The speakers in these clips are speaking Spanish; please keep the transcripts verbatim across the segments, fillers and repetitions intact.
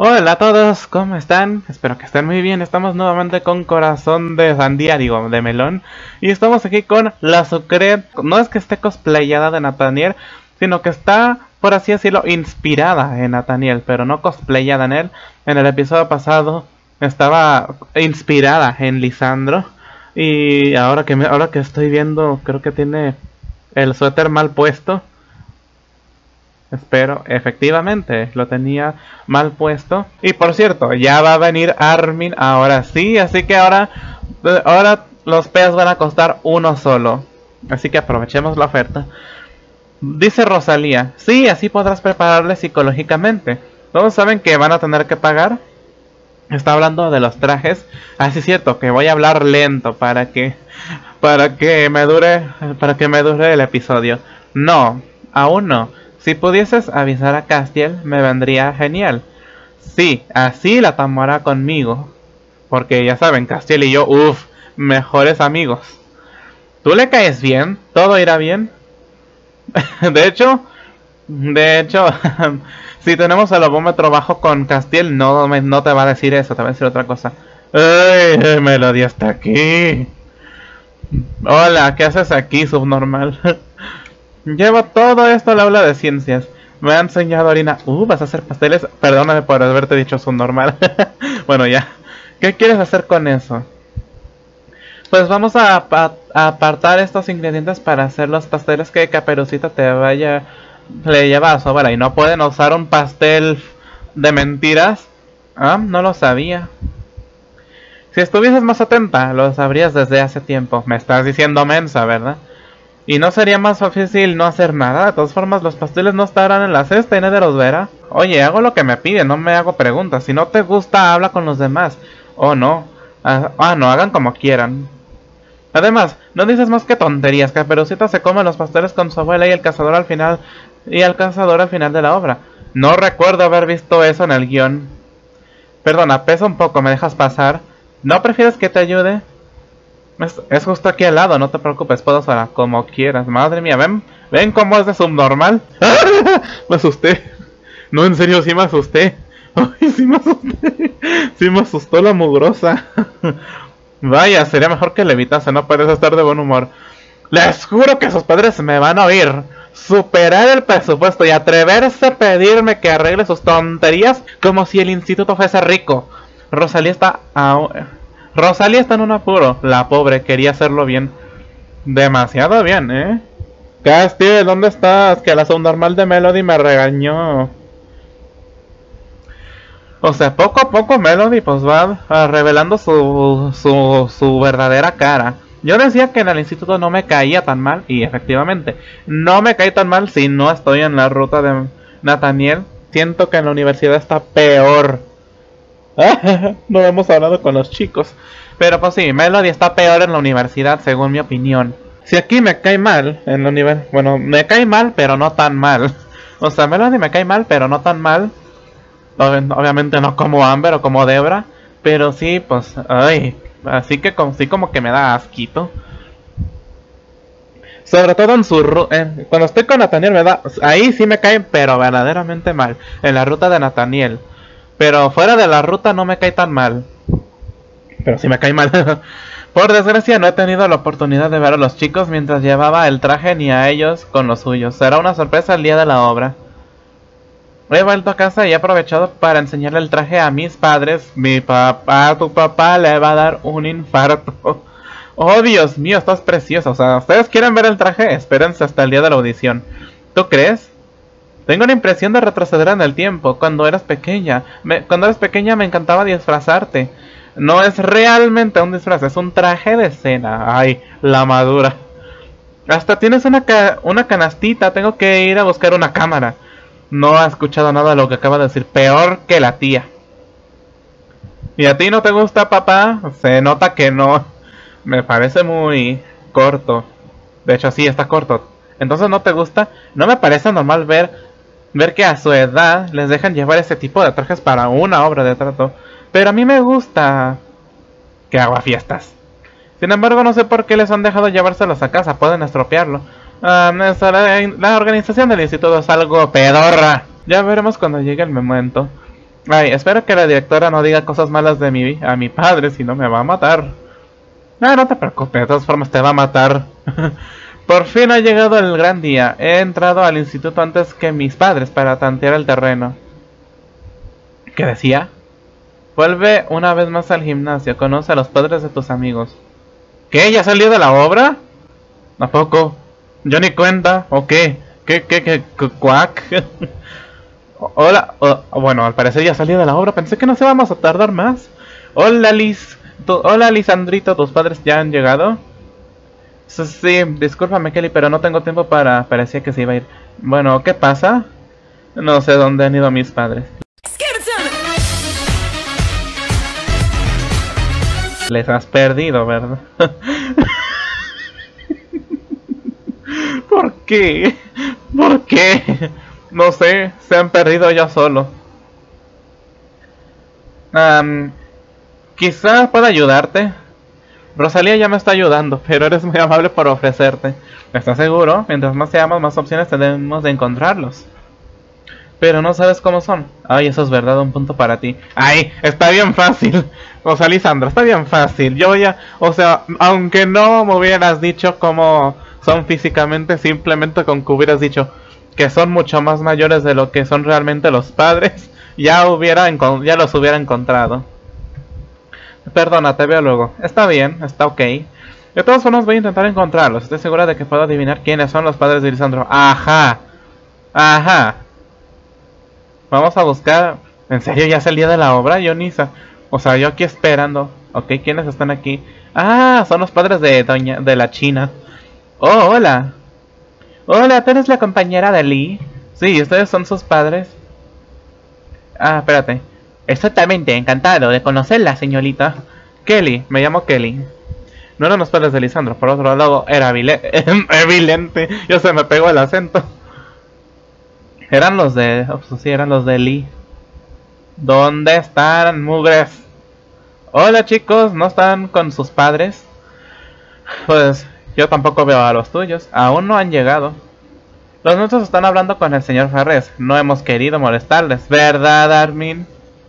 Hola a todos, ¿cómo están? Espero que estén muy bien. Estamos nuevamente con Corazón de Sandía, digo, de melón. Y estamos aquí con la Sucret. No es que esté cosplayada de Nathaniel, sino que está, por así decirlo, inspirada en Nathaniel, pero no cosplayada en él. En el episodio pasado estaba inspirada en Lisandro. Y ahora que, me, ahora que estoy viendo, creo que tiene el suéter mal puesto. Espero, efectivamente, lo tenía mal puesto. Y por cierto, ya va a venir Armin ahora sí, así que ahora, ahora los peas van a costar uno solo. Así que aprovechemos la oferta. Dice Rosalía, sí, así podrás prepararle psicológicamente. ¿Todos saben que van a tener que pagar? Está hablando de los trajes. Así es cierto, que voy a hablar lento para que, para que me dure, para que me dure el episodio. No, aún no. Si pudieses avisar a Castiel, me vendría genial. Sí, así la tomará conmigo. Porque ya saben, Castiel y yo, uff, mejores amigos. ¿Tú le caes bien? ¿Todo irá bien? de hecho, de hecho, si tenemos el obómetro bajo con Castiel, no, no te va a decir eso, te va a decir otra cosa. ¡Ay, Melody está aquí! Hola, ¿qué haces aquí, subnormal? Llevo todo esto al aula de ciencias. Me ha enseñado Orina. Uh, vas a hacer pasteles. Perdóname por haberte dicho subnormal. Bueno, ya. ¿Qué quieres hacer con eso? Pues vamos a, a, a apartar estos ingredientes para hacer los pasteles que Caperucita te vaya le lleva a su abuela. Y no pueden usar un pastel de mentiras. Ah, no lo sabía. Si estuvieses más atenta, lo sabrías desde hace tiempo. Me estás diciendo mensa, ¿verdad? Y no sería más difícil no hacer nada. De todas formas, los pasteles no estarán en la cesta y nadie los verá. Oye, hago lo que me piden, no me hago preguntas. Si no te gusta, habla con los demás. Oh, no. Ah, ah, no, hagan como quieran. Además, no dices más que tonterías. Caperucita se come los pasteles con su abuela y el cazador al final. Y el cazador al final de la obra. No recuerdo haber visto eso en el guión. Perdona, pesa un poco, ¿me dejas pasar? ¿No prefieres que te ayude? Es, es justo aquí al lado, no te preocupes, puedo sola, como quieras. Madre mía, ven, ven cómo es de subnormal. Me asusté. No, en serio, sí me asusté. Ay, sí me asusté. Sí me asustó la mugrosa. Vaya, sería mejor que le evitase, no puedes estar de buen humor. Les juro que sus padres me van a oír. Superar el presupuesto y atreverse a pedirme que arregle sus tonterías como si el instituto fuese rico. Rosalía está... A... Rosalía está en un apuro. La pobre quería hacerlo bien. Demasiado bien, ¿eh? Castiel, ¿dónde estás? Que la subnormal de Melody me regañó. O sea, poco a poco Melody pues va uh, revelando su, su, su verdadera cara. Yo decía que en el instituto no me caía tan mal. Y efectivamente, no me caí tan mal si no estoy en la ruta de Nathaniel. Siento que en la universidad está peor. No hemos hablado con los chicos. Pero pues sí, Melody está peor en la universidad, según mi opinión. Si aquí me cae mal en la universidad, bueno, me cae mal, pero no tan mal. O sea, Melody me cae mal, pero no tan mal. Obviamente no como Amber o como Debra, pero sí, pues, ay, así que como, sí como que me da asquito. Sobre todo en su eh, cuando estoy con Nathaniel me da, ahí sí me cae, pero verdaderamente mal. En la ruta de Nathaniel. Pero fuera de la ruta no me cae tan mal. Pero sí me cae mal. Por desgracia no he tenido la oportunidad de ver a los chicos mientras llevaba el traje ni a ellos con los suyos. Será una sorpresa el día de la obra. He vuelto a casa y he aprovechado para enseñarle el traje a mis padres. Mi papá, tu papá le va a dar un infarto. Oh, Dios mío, estás preciosa. O sea, ¿ustedes quieren ver el traje? Espérense hasta el día de la audición. ¿Tú crees? Tengo la impresión de retroceder en el tiempo. Cuando eras pequeña, me, cuando eras pequeña me encantaba disfrazarte. No es realmente un disfraz, es un traje de cena. Ay, la madura. Hasta tienes una, ca una canastita. Tengo que ir a buscar una cámara. No ha escuchado nada de lo que acaba de decir. Peor que la tía. ¿Y a ti no te gusta, papá? Se nota que no. Me parece muy corto. De hecho, sí, está corto. Entonces, ¿no te gusta? No me parece normal ver... Ver que a su edad les dejan llevar ese tipo de trajes para una obra de teatro. Pero a mí me gusta que haga fiestas. Sin embargo, no sé por qué les han dejado llevárselos a casa. Pueden estropearlo. Um, la, la organización del instituto es algo pedorra. Ya veremos cuando llegue el momento. Ay, espero que la directora no diga cosas malas de mi, a mi padre, si no me va a matar. No, no te preocupes, de todas formas te va a matar. Por fin ha llegado el gran día. He entrado al instituto antes que mis padres para tantear el terreno. ¿Qué decía? Vuelve una vez más al gimnasio. Conoce a los padres de tus amigos. ¿Qué? ¿Ya salió de la obra? ¿A poco? ¿Yo ni cuenta? ¿O qué? ¿Qué, qué, qué, qué cuac? Hola, oh, bueno, al parecer ya salió de la obra. Pensé que no se vamos a tardar más. Hola, Liz. Tu, hola, Lisandrito, ¿tus padres ya han llegado? Sí, sí, discúlpame, Kelly, pero no tengo tiempo para... Parecía que se iba a ir. Bueno, ¿qué pasa? No sé dónde han ido mis padres. Les has perdido, ¿verdad? ¿Por qué? ¿Por qué? No sé, se han perdido ya solo. Um, quizá pueda ayudarte. Rosalía ya me está ayudando, pero eres muy amable por ofrecerte. ¿Estás seguro? Mientras más seamos, más opciones tenemos de encontrarlos. Pero no sabes cómo son. Ay, eso es verdad, un punto para ti. Ay, está bien fácil. O sea, Lisandra, está bien fácil. Yo voy a... O sea, aunque no me hubieras dicho cómo son físicamente, simplemente con que hubieras dicho que son mucho más mayores de lo que son realmente los padres, ya hubiera ya los hubiera encontrado. Perdona, te veo luego. Está bien, está ok. De todas formas voy a intentar encontrarlos. Estoy segura de que puedo adivinar quiénes son los padres de Lisandro. Ajá. Ajá. Vamos a buscar... ¿En serio ya es el día de la obra, Yonisa? O sea, yo aquí esperando. Ok, ¿quiénes están aquí? Ah, son los padres de doña... de la China. Oh, hola. Hola, ¿tú eres la compañera de Lee? Sí, ¿ustedes son sus padres? Ah, espérate. Exactamente, encantado de conocerla, señorita. Kelly, me llamo Kelly. No eran los padres de Lisandro, por otro lado era evidente. Yo se me pegó el acento. Eran los de... Oh, sí, eran los de Lee. ¿Dónde están, mugres? Hola, chicos, ¿no están con sus padres? Pues yo tampoco veo a los tuyos. Aún no han llegado. Los nuestros están hablando con el señor Farrés. No hemos querido molestarles, ¿verdad, Armin?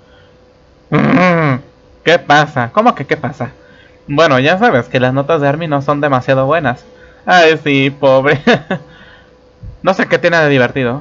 ¿Qué pasa? ¿Cómo que qué pasa? Bueno, ya sabes que las notas de Armin no son demasiado buenas. Ay, sí, pobre. No sé qué tiene de divertido.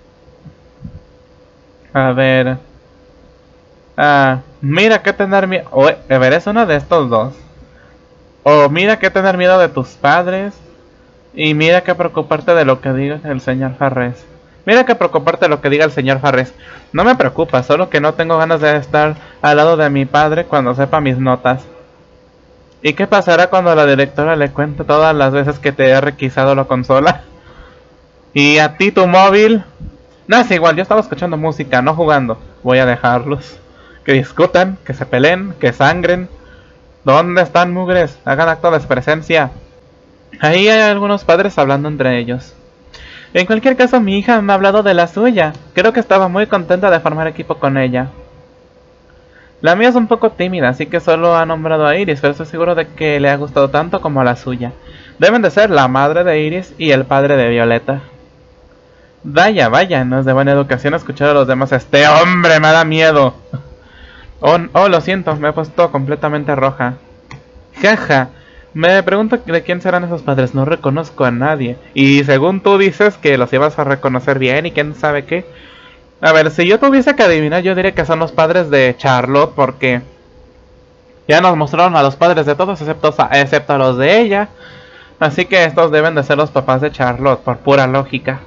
A ver... Ah, mira que tener miedo... Oh, a ver, es uno de estos dos. O mira que tener miedo de tus padres. Y mira que preocuparte de lo que diga el señor Farrés. Mira que preocuparte de lo que diga el señor Farrés. No me preocupa, solo que no tengo ganas de estar al lado de mi padre cuando sepa mis notas. ¿Y qué pasará cuando la directora le cuente todas las veces que te he requisado la consola? ¿Y a ti tu móvil? No, es igual, yo estaba escuchando música, no jugando. Voy a dejarlos. Que discutan, que se peleen, que sangren. ¿Dónde están, mugres? Hagan acto de presencia. Ahí hay algunos padres hablando entre ellos. En cualquier caso, mi hija me ha hablado de la suya. Creo que estaba muy contenta de formar equipo con ella. La mía es un poco tímida, así que solo ha nombrado a Iris, pero estoy seguro de que le ha gustado tanto como a la suya. Deben de ser la madre de Iris y el padre de Violeta. Vaya, vaya, no es de buena educación escuchar a los demás. Este hombre me da miedo. Oh, oh, lo siento, me he puesto completamente roja. Jaja, me pregunto de quién serán esos padres, no reconozco a nadie. Y según tú dices que los ibas a reconocer bien y quién sabe qué. A ver, si yo tuviese que adivinar, yo diría que son los padres de Charlotte, porque ya nos mostraron a los padres de todos, excepto, excepto a los de ella. Así que estos deben de ser los papás de Charlotte, por pura lógica.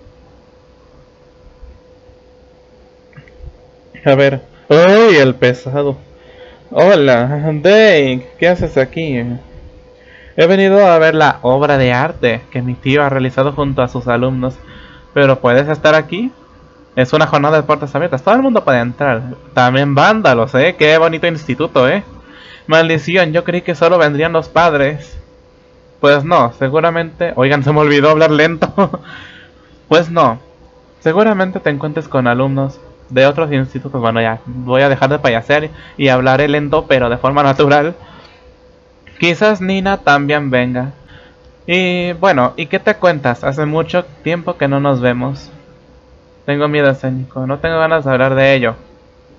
A ver... ¡Ay, el pesado! Hola, Dave, ¿qué haces aquí? He venido a ver la obra de arte que mi tío ha realizado junto a sus alumnos. ¿Pero puedes estar aquí? Es una jornada de puertas abiertas, todo el mundo puede entrar. También vándalos, ¿eh? ¡Qué bonito instituto, eh! Maldición, yo creí que solo vendrían los padres. Pues no, seguramente... Oigan, se me olvidó hablar lento. Pues no, seguramente te encuentres con alumnos de otros institutos. Bueno, ya voy a dejar de payasear y hablaré lento pero de forma natural. Quizás Nina también venga. Y bueno, ¿y qué te cuentas? Hace mucho tiempo que no nos vemos. Tengo miedo escénico, no tengo ganas de hablar de ello.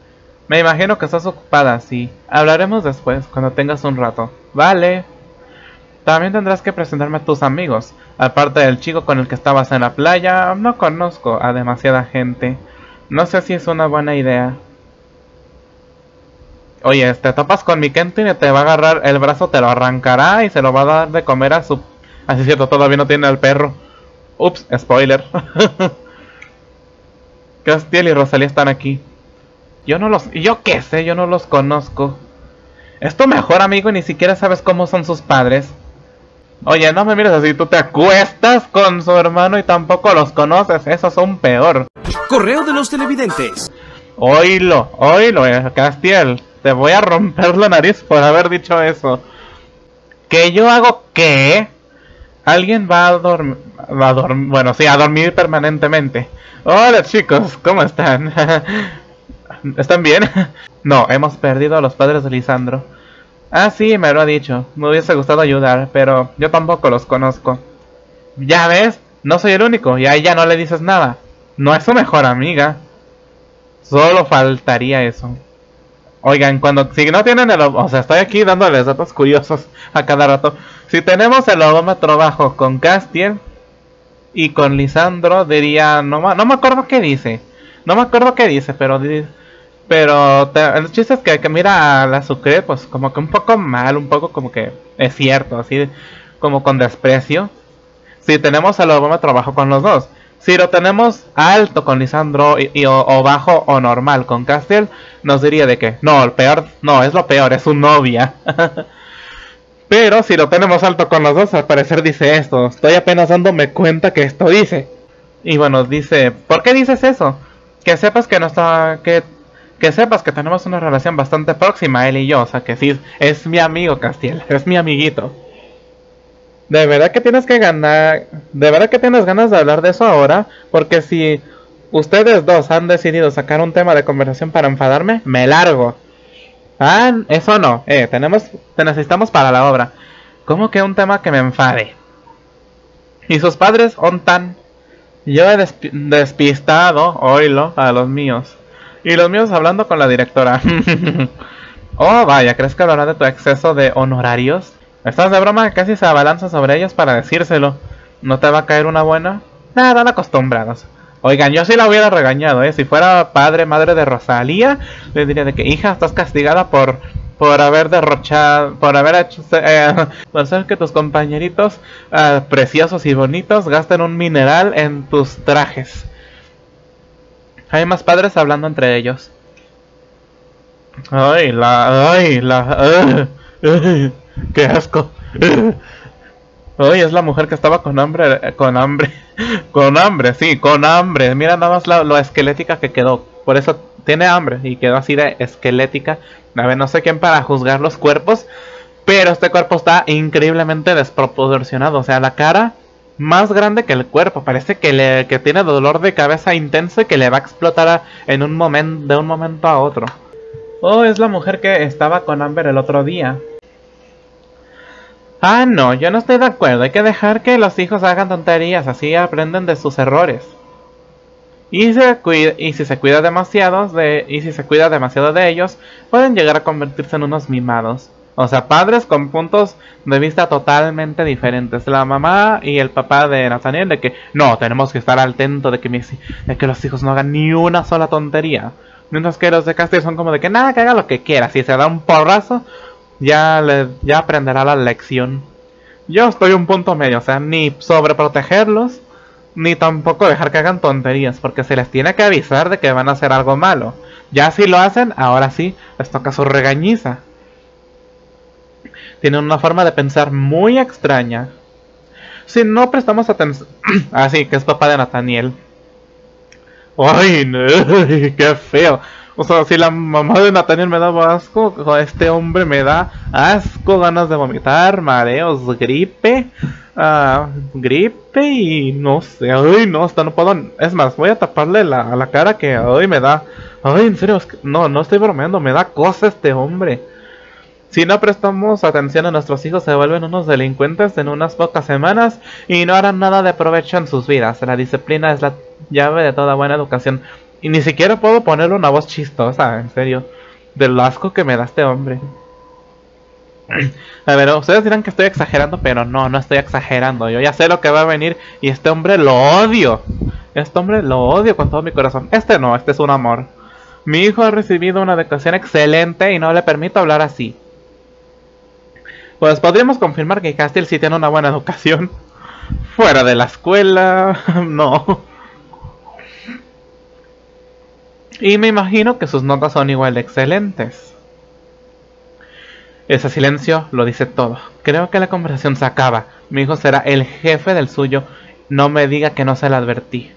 Me imagino que estás ocupada, sí. Hablaremos después, cuando tengas un rato. Vale. También tendrás que presentarme a tus amigos. Aparte del chico con el que estabas en la playa, no conozco a demasiada gente. No sé si es una buena idea. Oye, te topas con mi Kentin y te va a agarrar el brazo, te lo arrancará y se lo va a dar de comer a su... Así es cierto, todavía no tiene al perro. Ups, spoiler. Castiel y Rosalía están aquí. Yo no los... Yo qué sé, yo no los conozco. Es tu mejor amigo y ni siquiera sabes cómo son sus padres. Oye, no me mires así, tú te acuestas con su hermano y tampoco los conoces. Esos son peor. Correo de los televidentes. Oílo, oílo, eh, Castiel. Te voy a romper la nariz por haber dicho eso. ¿Que yo hago qué? Alguien va a dormir... Va a dormir... Bueno, sí, a dormir permanentemente. Hola chicos, ¿cómo están? ¿Están bien? No, hemos perdido a los padres de Lisandro. Ah, sí, me lo ha dicho. Me hubiese gustado ayudar, pero yo tampoco los conozco. Ya ves, no soy el único, y a ella no le dices nada. No es su mejor amiga. Solo faltaría eso. Oigan, cuando si no tienen el... O sea, estoy aquí dándoles datos curiosos a cada rato. Si tenemos el odómetro bajo con Castiel y con Lisandro, diría... No, no me acuerdo qué dice. No me acuerdo qué dice, pero... Pero te, el chiste es que, que mira a la Sucre, pues como que un poco mal, un poco como que es cierto, así como con desprecio. Si tenemos el odómetro bajo con los dos. Si lo tenemos alto con Lisandro y, y o, o bajo o normal con Castiel, nos diría de que no, el peor, no, es lo peor, es su novia. Pero si lo tenemos alto con los dos, al parecer dice esto. Estoy apenas dándome cuenta que esto dice. Y bueno, dice, ¿por qué dices eso? Que sepas que no está, que, que sepas que tenemos una relación bastante próxima, él y yo. O sea que sí, es mi amigo Castiel, es mi amiguito. De verdad que tienes que ganar, de verdad que tienes ganas de hablar de eso ahora, porque si ustedes dos han decidido sacar un tema de conversación para enfadarme, me largo. Ah, eso no, eh, tenemos, te necesitamos para la obra. ¿Cómo que un tema que me enfade? Y sus padres son tan... Yo he despi despistado, oílo, a los míos. Y los míos hablando con la directora. Oh, vaya, ¿crees que hablará de tu exceso de honorarios? ¿Estás de broma? Casi se abalanza sobre ellos para decírselo. ¿No te va a caer una buena? Nada, están acostumbrados. Oigan, yo sí la hubiera regañado, ¿eh? Si fuera padre, madre de Rosalía, le diría de que, hija, estás castigada por... Por haber derrochado... Por haber hecho... Eh, por hacer que tus compañeritos eh, preciosos y bonitos gasten un mineral en tus trajes. Hay más padres hablando entre ellos. Ay, la... Ay, la... Uh, uh, ¡Qué asco! Hoy es la mujer que estaba con hambre, con hambre, con hambre, sí, con hambre. Mira nada más la, lo esquelética que quedó. Por eso tiene hambre y quedó así de esquelética. A ver, no sé quién para juzgar los cuerpos, pero este cuerpo está increíblemente desproporcionado. O sea, la cara más grande que el cuerpo. Parece que, le, que tiene dolor de cabeza intenso y que le va a explotar a, en un momento, de un momento a otro. Oh, es la mujer que estaba con Amber el otro día. Ah, no, yo no estoy de acuerdo. Hay que dejar que los hijos hagan tonterías, así aprenden de sus errores. Y, se cuida, y si se cuida demasiado de, y si se cuida demasiado de ellos, pueden llegar a convertirse en unos mimados. O sea, padres con puntos de vista totalmente diferentes. La mamá y el papá de Nathaniel de que no, tenemos que estar al tanto de que, mis, de que los hijos no hagan ni una sola tontería. Mientras que los de Castiel son como de que nada, que haga lo que quiera. Si se da un porrazo, ya, le, ya aprenderá la lección. Yo estoy un punto medio, o sea, ni sobreprotegerlos, ni tampoco dejar que hagan tonterías, porque se les tiene que avisar de que van a hacer algo malo. Ya si lo hacen, ahora sí, les toca su regañiza. Tienen una forma de pensar muy extraña. Si no prestamos atención... Ah, sí, que es papá de Nathaniel. ¡Ay, no! ¡Qué feo! O sea, si la mamá de Nathaniel me da asco, este hombre me da asco, ganas de vomitar, mareos, gripe, uh, gripe y no sé, ay no, hasta no puedo, es más, voy a taparle la, la cara que hoy me da, ay en serio, es que, no, no estoy bromeando, me da cosa este hombre. Si no prestamos atención a nuestros hijos, se vuelven unos delincuentes en unas pocas semanas y no harán nada de provecho en sus vidas. La disciplina es la llave de toda buena educación. Y ni siquiera puedo ponerle una voz chistosa, en serio. del asco que me da este hombre. A ver, ustedes dirán que estoy exagerando, pero no, no estoy exagerando. Yo ya sé lo que va a venir y este hombre lo odio. Este hombre lo odio con todo mi corazón. Este no, este es un amor. Mi hijo ha recibido una educación excelente y no le permito hablar así. Pues podríamos confirmar que Castiel sí tiene una buena educación. Fuera de la escuela, no. Y me imagino que sus notas son igual de excelentes. Ese silencio lo dice todo. Creo que la conversación se acaba. Mi hijo será el jefe del suyo. No me diga que no se lo advertí.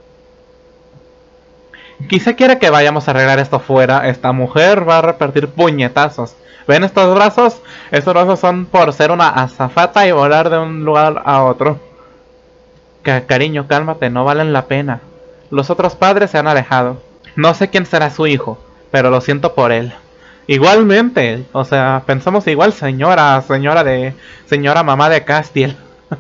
Quizá quiera que vayamos a arreglar esto fuera. Esta mujer va a repartir puñetazos. ¿Ven estos brazos? Estos brazos son por ser una azafata y volar de un lugar a otro. C- cariño, cálmate, no valen la pena. Los otros padres se han alejado. No sé quién será su hijo, pero lo siento por él. Igualmente, o sea, pensamos igual, señora, señora de... Señora mamá de Castiel.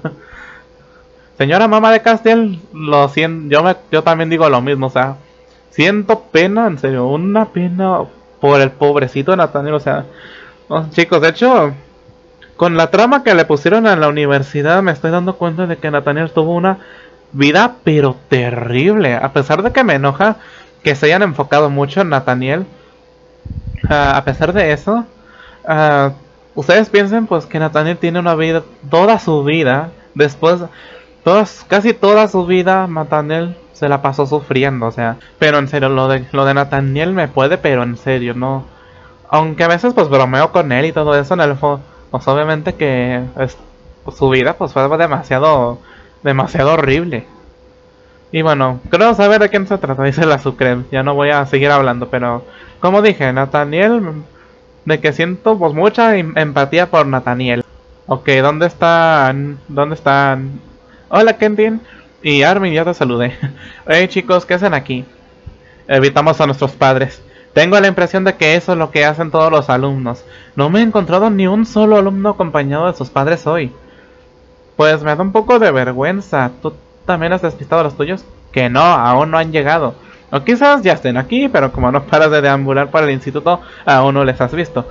Señora mamá de Castiel, lo siento, yo, me, yo también digo lo mismo, o sea... Siento pena, en serio, una pena por el pobrecito Nathaniel, o sea... Oh, chicos, de hecho, con la trama que le pusieron en la universidad me estoy dando cuenta de que Nathaniel tuvo una vida pero terrible. A pesar de que me enoja que se hayan enfocado mucho en Nathaniel, uh, a pesar de eso, uh, ustedes piensen pues que Nathaniel tiene una vida, toda su vida, después, todas, casi toda su vida Nathaniel se la pasó sufriendo, o sea, pero en serio, lo de, lo de Nathaniel me puede, pero en serio, no, aunque a veces pues bromeo con él y todo eso, en el fondo, pues obviamente que es, pues, su vida pues fue demasiado, demasiado horrible. Y bueno, creo saber de quién se trata, dice la Sucrem. Ya no voy a seguir hablando, pero como dije, Nathaniel, de que siento pues mucha em empatía por Nathaniel. Ok, ¿dónde están? ¿Dónde están? Hola, Kentin. Y Armin, ya te saludé. Hey chicos, ¿qué hacen aquí? Evitamos a nuestros padres. Tengo la impresión de que eso es lo que hacen todos los alumnos. No me he encontrado ni un solo alumno acompañado de sus padres hoy. Pues me da un poco de vergüenza. ¿Tú también has despistado a los tuyos? Que no, aún no han llegado. O quizás ya estén aquí, pero como no paras de deambular por el instituto, aún no les has visto.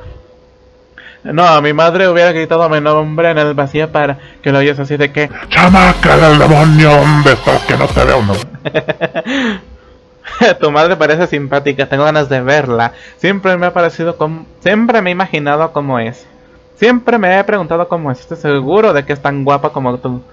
No, mi madre hubiera gritado mi nombre en el vacío para que lo oyes así de que... ¡Chamaca del demonio! ¿Dónde estás? Que no te veo, no. Tu madre parece simpática, tengo ganas de verla. Siempre me ha parecido como... Siempre me he imaginado cómo es. Siempre me he preguntado cómo es. Estoy seguro de que es tan guapa como tú.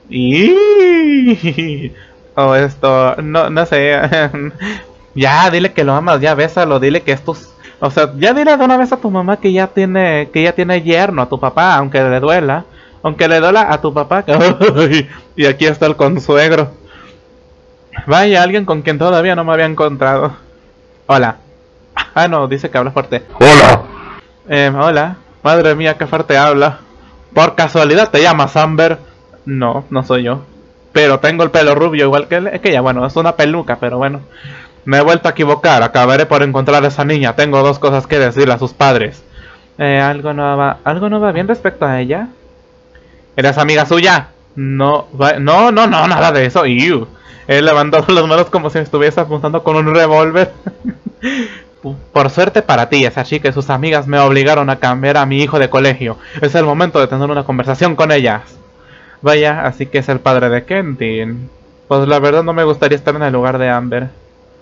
Y... O oh, esto... No, no sé. Ya, dile que lo amas, ya bésalo, dile que es tu... O sea, ya dile de una vez a tu mamá que ya tiene que ya tiene yerno, a tu papá, aunque le duela. Aunque le duela a tu papá. Y aquí está el consuegro. Vaya, alguien con quien todavía no me había encontrado. Hola. Ah, no, dice que habla fuerte. ¡Hola! Eh, hola. Madre mía, qué fuerte habla. ¿Por casualidad te llamas Amber? No, no soy yo. Pero tengo el pelo rubio igual que, que ella. Bueno, es una peluca, pero bueno. Me he vuelto a equivocar. Acabaré por encontrar a esa niña. Tengo dos cosas que decirle a sus padres. Eh, ¿algo no va, ¿algo no va bien respecto a ella? ¿Eres amiga suya? No, va, no, no, no, nada de eso. Iu. Él levantó las manos como si estuviese apuntando con un revólver. Por suerte para ti, esa chica y sus amigas me obligaron a cambiar a mi hijo de colegio. Es el momento de tener una conversación con ellas. Vaya, así que es el padre de Kentin. Pues la verdad no me gustaría estar en el lugar de Amber.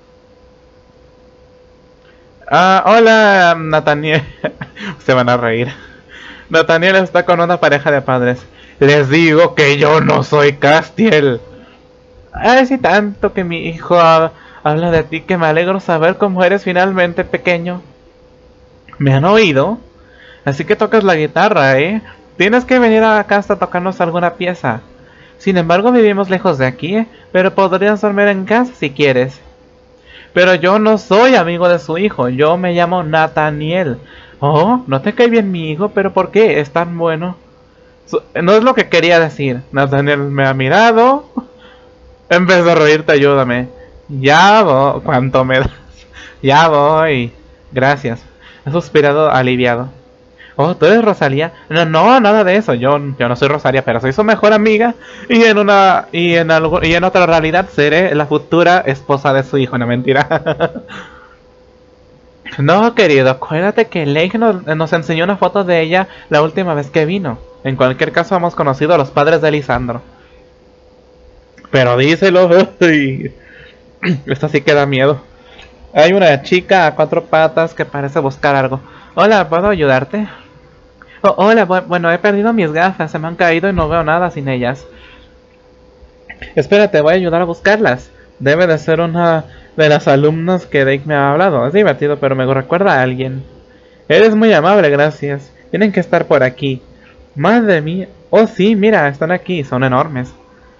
Ah, hola, Nathaniel. Se van a reír. Nathaniel está con una pareja de padres. Les digo que yo no soy Castiel. Ay, sí, tanto que mi hijo ha, habla de ti que me alegro saber cómo eres finalmente pequeño. ¿Me han oído? Así que tocas la guitarra, ¿eh? Tienes que venir a casa a tocarnos alguna pieza. Sin embargo, vivimos lejos de aquí, ¿eh? Pero podrías dormir en casa si quieres. Pero yo no soy amigo de su hijo, yo me llamo Nathaniel. Oh, no te cae bien mi hijo, pero ¿por qué? Es tan bueno. No es lo que quería decir. Nathaniel me ha mirado. En vez de reírte, ayúdame. Ya voy. ¿Cuánto me das? Ya voy. Gracias. He suspirado aliviado. Oh, ¿tú eres Rosalía? No, no, nada de eso. Yo, yo no soy Rosalía, pero soy su mejor amiga. Y en una y en algo y en otra realidad seré la futura esposa de su hijo. No, mentira. No, querido, acuérdate que Lake nos, nos enseñó una foto de ella la última vez que vino. En cualquier caso, hemos conocido a los padres de Lisandro. Pero díselo, uy. Esto sí que da miedo. Hay una chica a cuatro patas que parece buscar algo. Hola, ¿puedo ayudarte? Oh, hola, bu bueno, he perdido mis gafas, se me han caído y no veo nada sin ellas. Espérate, voy a ayudar a buscarlas. Debe de ser una de las alumnas que Dake me ha hablado. Es divertido, pero me recuerda a alguien. Eres muy amable, gracias. Tienen que estar por aquí. Madre mía. Oh, sí, mira, están aquí, son enormes.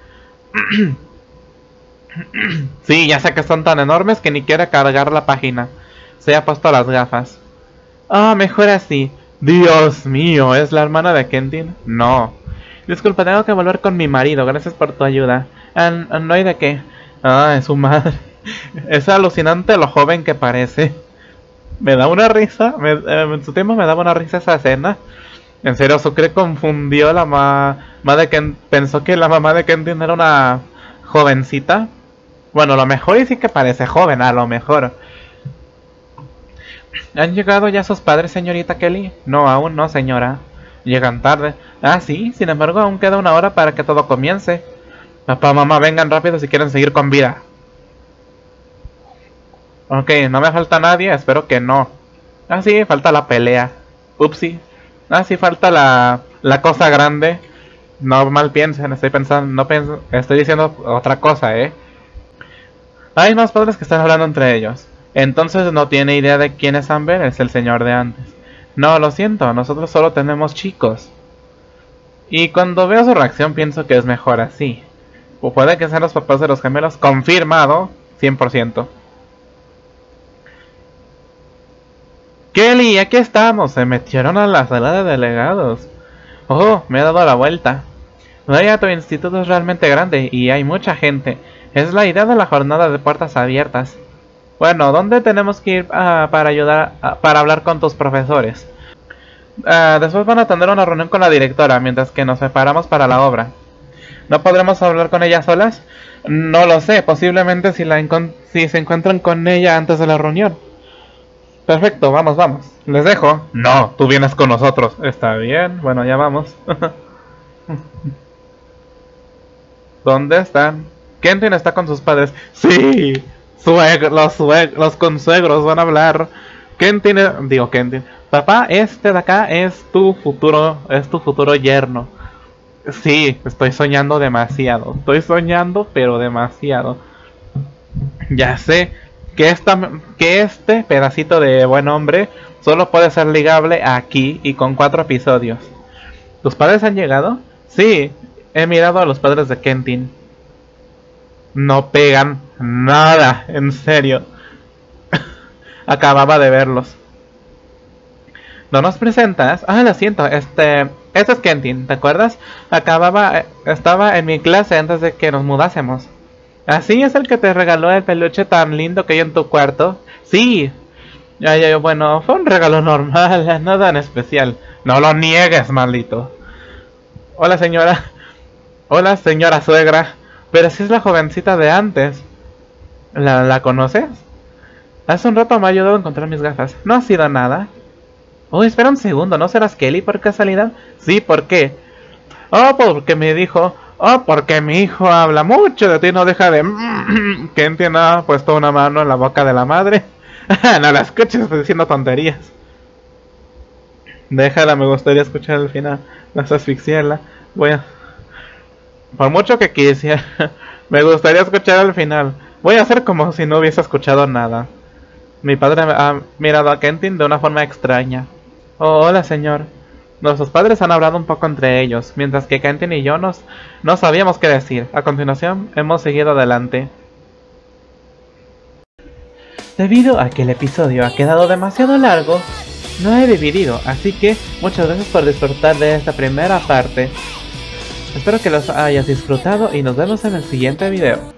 Sí, ya sé que son tan enormes que ni quiere cargar la página. Se ha puesto las gafas. Ah, oh, mejor así. Dios mío, ¿es la hermana de Kentin? No. Disculpa, tengo que volver con mi marido. Gracias por tu ayuda. Ah, no hay de qué. Ah, es su madre. Es alucinante lo joven que parece. Me da una risa. Me, eh, en su tiempo me daba una risa esa escena. En serio, Sucre confundió la mamá de Kentin. Pensó que la mamá de Kentin era una jovencita. Bueno, a lo mejor y sí que parece joven, a lo mejor. ¿Han llegado ya sus padres, señorita Kelly? No, aún no, señora. Llegan tarde. Ah, sí, sin embargo, aún queda una hora para que todo comience. Papá, mamá, vengan rápido si quieren seguir con vida. Ok, no me falta nadie, espero que no. Ah, sí, falta la pelea. Upsi. Ah, sí, falta la, la cosa grande. No mal piensen, estoy pensando, no pienso, estoy diciendo otra cosa, eh. Hay más padres que están hablando entre ellos. Entonces no tiene idea de quién es Amber, es el señor de antes. No, lo siento, nosotros solo tenemos chicos. Y cuando veo su reacción pienso que es mejor así. O puede que sean los papás de los gemelos, confirmado, cien por ciento. Kelly, aquí estamos, se metieron a la sala de delegados. Oh, me he dado la vuelta. Vaya, tu instituto es realmente grande y hay mucha gente. Es la idea de la jornada de puertas abiertas. Bueno, ¿dónde tenemos que ir uh, para ayudar, uh, para hablar con tus profesores? Uh, después van a tener una reunión con la directora, mientras que nos preparamos para la obra. ¿No podremos hablar con ella solas? No lo sé, posiblemente si, la si se encuentran con ella antes de la reunión. Perfecto, vamos, vamos. Les dejo. No, tú vienes con nosotros. Está bien, bueno, ya vamos. ¿Dónde están? Kentin está con sus padres. Sí, sueg los, sueg los consuegros van a hablar. Kentin, digo Kentin. Papá, este de acá es tu futuro, es tu futuro yerno. Sí, estoy soñando demasiado. Estoy soñando, pero demasiado. Ya sé que, esta, que este pedacito de buen hombre solo puede ser ligable aquí y con cuatro episodios. ¿Tus padres han llegado? Sí, he mirado a los padres de Kentin. No pegan nada, en serio. Acababa de verlos. ¿No nos presentas? Ah, lo siento, este... Este es Kentin, ¿te acuerdas? Acababa... Estaba en mi clase antes de que nos mudásemos. ¿Así es el que te regaló el peluche tan lindo que hay en tu cuarto? Sí. Ya, ya, bueno, fue un regalo normal, nada en especial. No lo niegues, maldito. Hola, señora. Hola, señora suegra. Pero si es la jovencita de antes. ¿La, la conoces? Hace un rato me ha ayudado a encontrar mis gafas. No ha sido nada. Oh, espera un segundo, ¿no serás Kelly por casualidad? Sí, ¿por qué? Oh, porque me dijo... Oh, porque mi hijo habla mucho de ti, no deja de... Kentin ha puesto una mano en la boca de la madre. No la escuches, estoy diciendo tonterías. Déjala, me gustaría escuchar el final. No es asfixiarla. Voy a... Por mucho que quisiera, me gustaría escuchar el final. Voy a hacer como si no hubiese escuchado nada. Mi padre ha mirado a Kentin de una forma extraña. Oh, hola, señor. Nuestros padres han hablado un poco entre ellos, mientras que Kentin y yo nos, no sabíamos qué decir. A continuación, hemos seguido adelante. Debido a que el episodio ha quedado demasiado largo, no he dividido, así que muchas gracias por disfrutar de esta primera parte. Espero que los hayas disfrutado y nos vemos en el siguiente video.